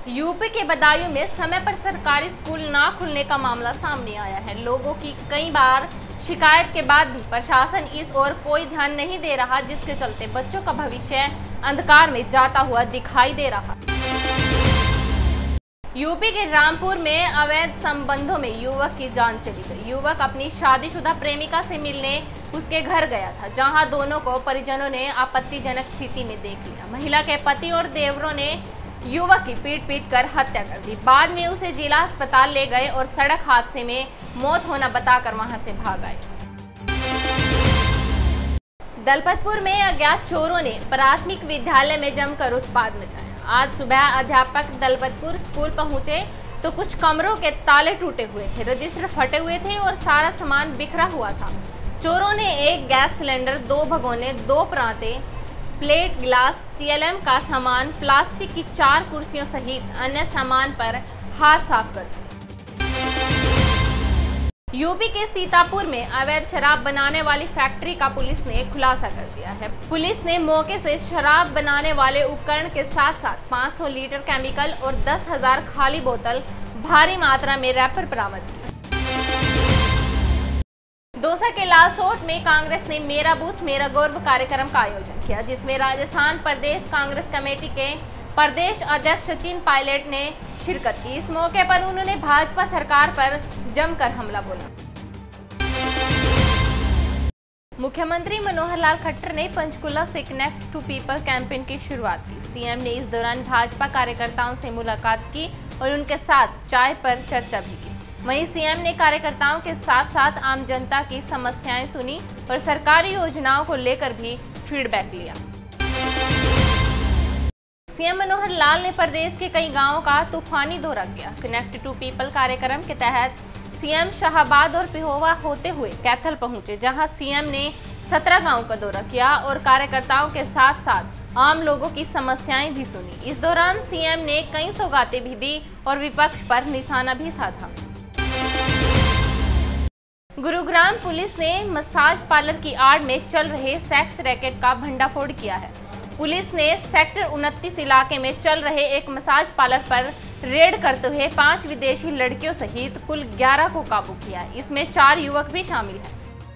UP के बदायूं में समय पर सरकारी स्कूल ना खुलने का मामला सामने आया है। लोगों की कई बार शिकायत के बाद भी प्रशासन इस ओर कोई ध्यान नहीं दे रहा, जिसके चलते बच्चों का भविष्य अंधकार में जाता हुआ दिखाई दे रहा। यूपी के रामपुर में अवैध संबंधों में युवक की जान चली गई। युवक अपनी शादीशुदा प्रेमिका से मिलने उसके घर गया था, जहां दोनों को परिजनों ने आपत्तिजनक स्थिति में देख लिया। महिला के पति और देवरों ने युवक की पीट कर हत्या कर दी। बाद में उसे जिला अस्पताल ले गए और सड़क हादसे में मौत होना बताकर वहां से भाग आए। दलपतपुर में अज्ञात चोरों ने प्राथमिक विद्यालय में जमकर उत्पात मचाया। आज सुबह अध्यापक दलपतपुर स्कूल पहुंचे तो कुछ कमरों के ताले टूटे हुए थे, रजिस्टर फटे हुए थे और सारा सामान बिखरा हुआ था। चोरों ने एक गैस सिलेंडर, 2 भगोने, 2 पराते, प्लेट, गिलास, टीएलएम का सामान, प्लास्टिक की 4 कुर्सियों सहित अन्य सामान पर हाथ साफ कर दिया। यूपी के सीतापुर में अवैध शराब बनाने वाली फैक्ट्री का पुलिस ने खुलासा कर दिया है। पुलिस ने मौके से शराब बनाने वाले उपकरण के साथ साथ 500 लीटर केमिकल और 10,000 खाली बोतल भारी मात्रा में रैपर बरामद किया। दौसा के लालसोट में कांग्रेस ने मेरा बूथ मेरा गौरव कार्यक्रम का आयोजन किया, जिसमें राजस्थान प्रदेश कांग्रेस कमेटी के प्रदेश अध्यक्ष सचिन पायलट ने शिरकत की। इस मौके पर उन्होंने भाजपा सरकार पर जमकर हमला बोला। मुख्यमंत्री मनोहर लाल खट्टर ने पंचकुला से कनेक्ट टू पीपल कैंपेन की शुरुआत की। सीएम ने इस दौरान भाजपा कार्यकर्ताओं से मुलाकात की और उनके साथ चाय पर चर्चा भी की। वहीं सीएम ने कार्यकर्ताओं के साथ साथ आम जनता की समस्याएं सुनी और सरकारी योजनाओं को लेकर भी फीडबैक लिया। सीएम मनोहर लाल ने प्रदेश के कई गांवों का तूफानी दौरा किया। कनेक्ट टू पीपल कार्यक्रम के तहत सीएम शाहाबाद और पिहोवा होते हुए कैथल पहुंचे, जहां सीएम ने 17 गांवों का दौरा किया और कार्यकर्ताओं के साथ साथ आम लोगों की समस्याएं भी सुनी। इस दौरान सीएम ने कई सौगातें भी दी और विपक्ष पर निशाना भी साधा। गुरुग्राम पुलिस ने मसाज पार्लर की आड़ में चल रहे सेक्स रैकेट का भंडाफोड़ किया है। पुलिस ने सेक्टर 29 इलाके में चल रहे एक मसाज पार्लर पर रेड करते हुए 5 विदेशी लड़कियों सहित कुल 11 को काबू किया। इसमें 4 युवक भी शामिल हैं।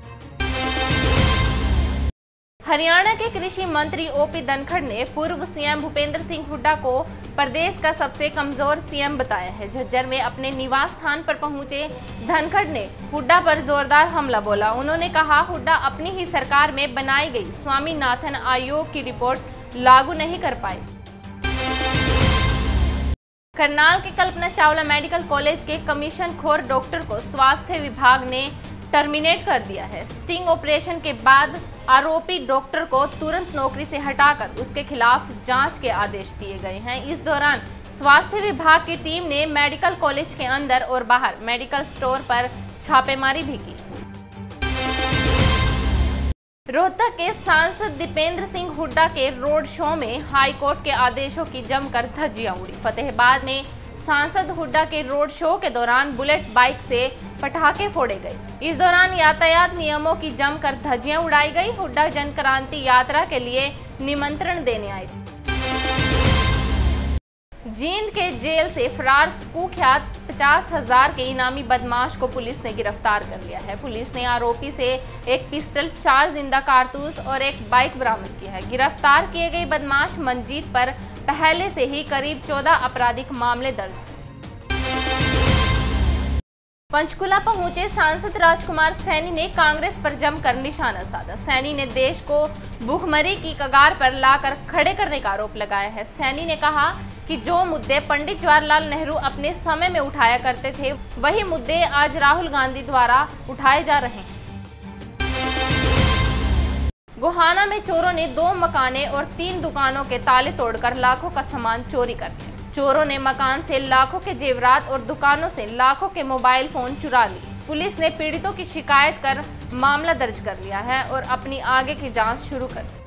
हरियाणा के कृषि मंत्री ओपी धनखड़ ने पूर्व सीएम भूपेंद्र सिंह हुड्डा को प्रदेश का सबसे कमजोर सीएम बताया है। झज्जर में अपने निवास स्थान पर पहुंचे धनखड़ ने हुड्डा पर जोरदार हमला बोला। उन्होंने कहा, हुड्डा अपनी ही सरकार में बनाई गई स्वामीनाथन आयोग की रिपोर्ट लागू नहीं कर पाए। करनाल के कल्पना चावला मेडिकल कॉलेज के कमीशन खोर डॉक्टर को स्वास्थ्य विभाग ने टर्मिनेट कर दिया है। स्टिंग ऑपरेशन के बाद आरोपी डॉक्टर को तुरंत नौकरी से हटाकर उसके खिलाफ जांच के आदेश दिए गए हैं। इस दौरान स्वास्थ्य विभाग की टीम ने मेडिकल कॉलेज के अंदर और बाहर मेडिकल स्टोर पर छापेमारी भी की। रोहतक के सांसद दीपेंद्र सिंह हुड्डा के रोड शो में हाईकोर्ट के आदेशों की जमकर धज्जियां उड़ी। फतेहाबाद में सांसद हुड्डा के रोड शो के दौरान बुलेट बाइक से पटाखे फोड़े गए। इस दौरान यातायात नियमों की जमकर धज्जियां उड़ाई गई। हुड्डा जनक्रांति यात्रा के लिए निमंत्रण देने आए थे। जींद के जेल से फरार कुख्यात 50,000 के इनामी बदमाश को पुलिस ने गिरफ्तार कर लिया है। पुलिस ने आरोपी से एक पिस्टल, 4 जिंदा कारतूस और एक बाइक बरामद की है। गिरफ्तार किए गए बदमाश मंजीत पर पहले से ही करीब 14 आपराधिक मामले दर्ज हैं। पंचकुला पहुंचे सांसद राजकुमार सैनी ने कांग्रेस पर जमकर निशाना साधा। सैनी ने देश को भूखमरी की कगार पर लाकर खड़े करने का आरोप लगाया है। सैनी ने कहा कि जो मुद्दे पंडित जवाहरलाल नेहरू अपने समय में उठाया करते थे, वही मुद्दे आज राहुल गांधी द्वारा उठाए जा रहे हैं। गोहाना में चोरों ने 2 मकाने और 3 दुकानों के ताले तोड़कर लाखों का सामान चोरी कर लिया। चोरों ने मकान से लाखों के जेवरात और दुकानों से लाखों के मोबाइल फोन चुरा लिए। पुलिस ने पीड़ितों की शिकायत कर मामला दर्ज कर लिया है और अपनी आगे की जांच शुरू कर दी।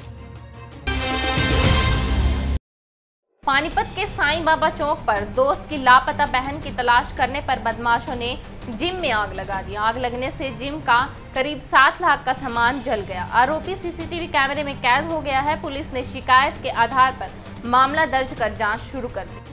पानीपत के साईं बाबा चौक पर दोस्त की लापता बहन की तलाश करने पर बदमाशों ने जिम में आग लगा दी। आग लगने से जिम का करीब 7 लाख का सामान जल गया। आरोपी सीसीटीवी कैमरे में कैद हो गया है। पुलिस ने शिकायत के आधार पर मामला दर्ज कर जांच शुरू कर दी।